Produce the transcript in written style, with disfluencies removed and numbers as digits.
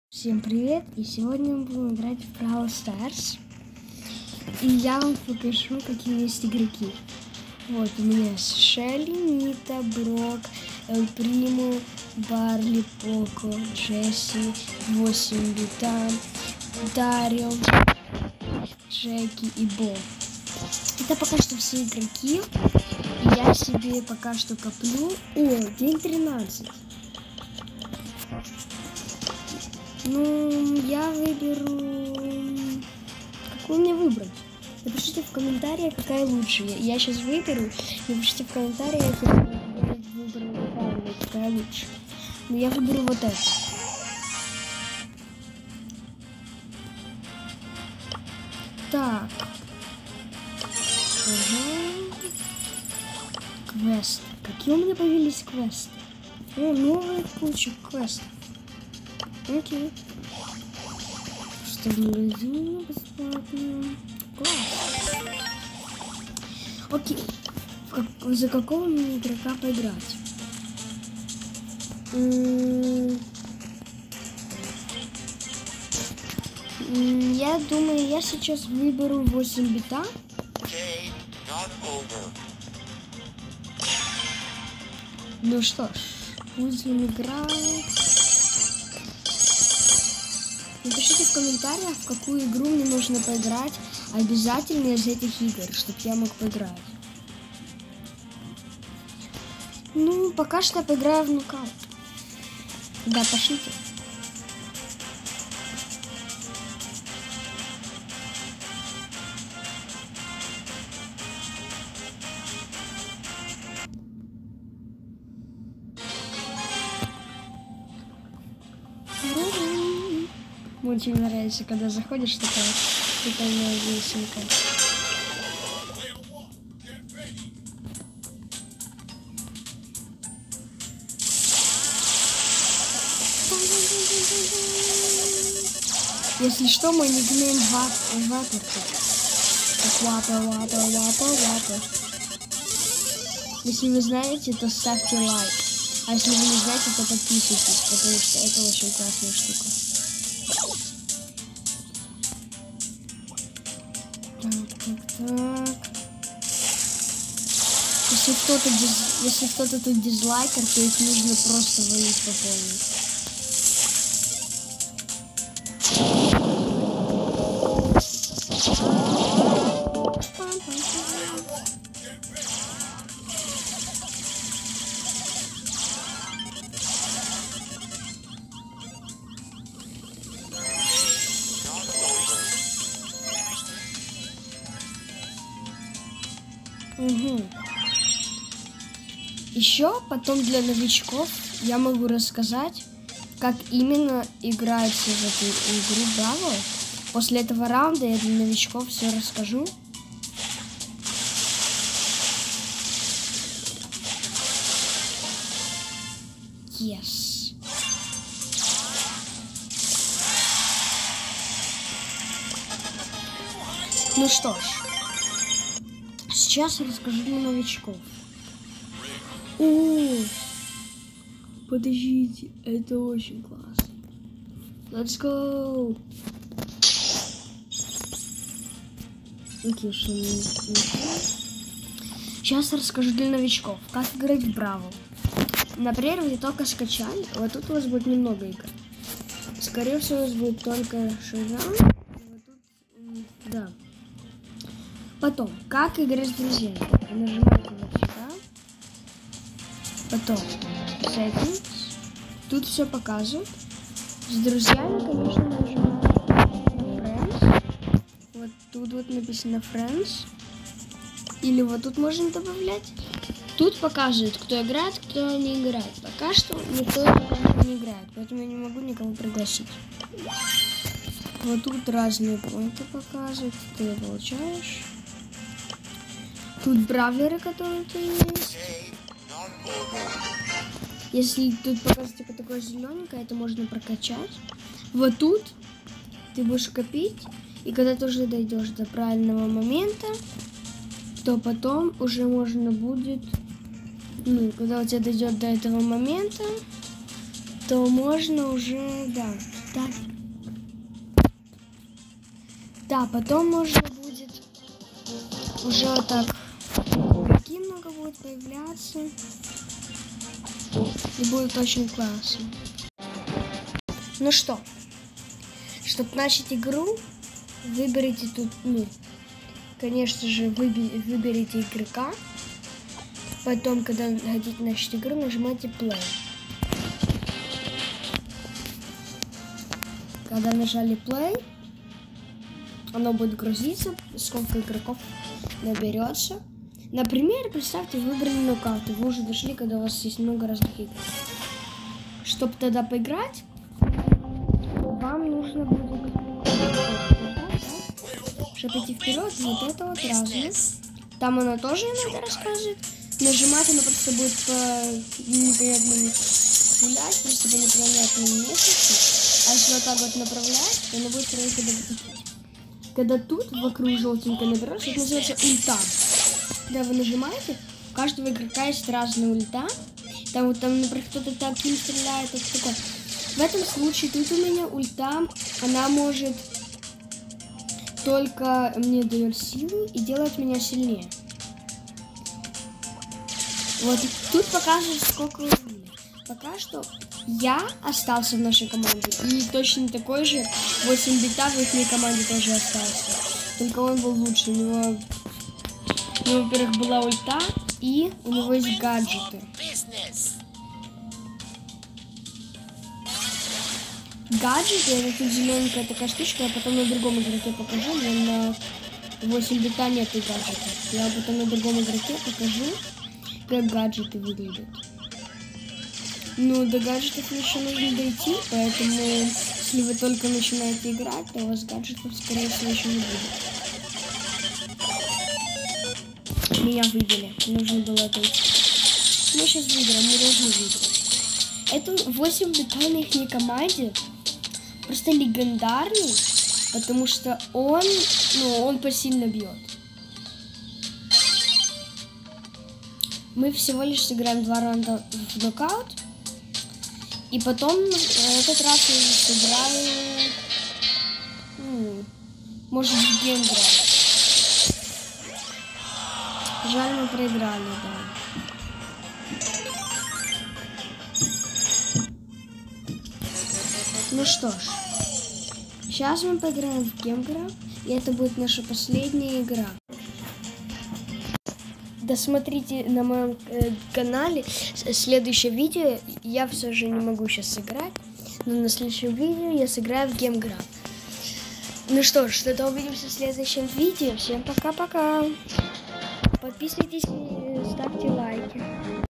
Всем привет! И сегодня мы будем играть в Brawl Stars. И я вам покажу, какие есть игроки. Вот у меня Шелли, Нита, Брок, Эль Приму, Барли, Поко, Джесси, 8 Бита, Дарио, Джеки и Бо. Это пока что все игроки. И я себе пока что коплю. О, день 13. Ну, я выберу... Какую мне выбрать? Напишите в комментариях, какая лучше. Я сейчас выберу. Напишите в комментариях, если я выберу правильно, какая лучше. Но я выберу вот это. Так. Ага. Квест. Какие у меня появились квесты? О, новая куча квестов. Окей. Что в магазине бесплатно? Класс. Окей. За какого мне игрока поиграть? Я думаю, я сейчас выберу 8 бита. Ну что ж, пусть он играет. Напишите в комментариях, в какую игру мне нужно поиграть обязательно из этих игр, чтобы я мог поиграть. Ну, пока что я поиграю в нокаут. Да, пошлите. Очень нравится, когда заходишь, такая веселка. Если что, мой никнейм Вапер. Вапер. Если вы знаете, то ставьте лайк. А если вы не знаете, то подписывайтесь, потому что это очень классная штука. Так. Если кто-то тут дизлайкер, то их нужно просто валить по полной. Угу. Еще потом для новичков я могу рассказать, как именно играется в эту игру Браво. После этого раунда я для новичков все расскажу. Yes. Ну что ж. Сейчас расскажу для новичков. О, подождите, это очень классно. Let's go. Окей, что мне... Сейчас расскажу для новичков, как играть в Браво. Например, вы только скачали, вот тут у вас будет немного игр. Скорее всего, у вас будет только Шазам. Вот тут, да. Потом, как играть с друзьями. Нажимаете вот сюда. Потом, Settings. Тут все показывают. С друзьями, конечно, нажимаете на Friends. Вот тут вот написано Friends. Или вот тут можно добавлять. Тут показывает, кто играет, кто не играет. Пока что никто не играет, поэтому я не могу никого пригласить. Вот тут разные пункты показывают. Ты получаешь. Тут бравлеры, которые тут есть. Если тут показывает типа такое зелененькое, это можно прокачать. Вот тут ты будешь копить. И когда ты уже дойдешь до правильного момента, то потом уже можно будет... Ну, когда у тебя дойдет до этого момента, то можно уже, да, Так. Да, потом можно будет уже вот так игроки много будут появляться. И будет очень классно. Ну что, чтобы начать игру, выберите тут, конечно же, выберите игрока. Потом, когда хотите начать игру, нажимайте play. Когда нажали play, оно будет грузиться, сколько игроков наберется. Например, представьте, выбрали нокаут, и вы уже дошли, когда у вас есть много разных игр. Чтобы тогда поиграть, вам нужно будет, чтобы идти вперед, вот это вот разное. Там оно тоже иногда рассказывает. Нажимать, оно просто будет по непонятному гулять, просто по непонятному местности. А если вот так вот направлять, то оно будет сразу когда тут вокруг желтенько наберется, это называется ульта. Когда вы нажимаете, у каждого игрока есть разная ульта. Там, например, кто-то таким стреляет, вот такой. В этом случае тут у меня ульта, она может только мне дает силу и делает меня сильнее. Вот тут показывает, сколько времени. Пока что я остался в нашей команде. И точно такой же 8 бита в их команде тоже остался. Только он был лучше. У него, во-первых, была ульта, и у него есть гаджеты. Гаджеты, это тут зелененькая такая штучка, я потом на другом игроке покажу. У меня на 8 бита нету гаджетов. Я потом на другом игроке покажу, как гаджеты выглядят. До гаджетов еще нужно дойти, поэтому если вы только начинаете играть, то у вас гаджетов, скорее всего, еще не будет. Меня выбили, нужно было это уйти. Мы сейчас выиграем, мы должны выиграть. Это 8 бита на их команде просто легендарный, потому что он посильно бьет. Мы всего лишь сыграем 2 раунда в нокаут. И потом этот раз я сыграю, может, в геймград. Жаль, мы проиграли, да. Ну что ж, сейчас мы поиграем в геймград, и это будет наша последняя игра. Досмотрите на моем канале следующее видео. Я все же не могу сейчас сыграть, но на следующем видео я сыграю в геймград. Ну что ж, тогда увидимся в следующем видео. Всем пока-пока. Подписывайтесь и ставьте лайки.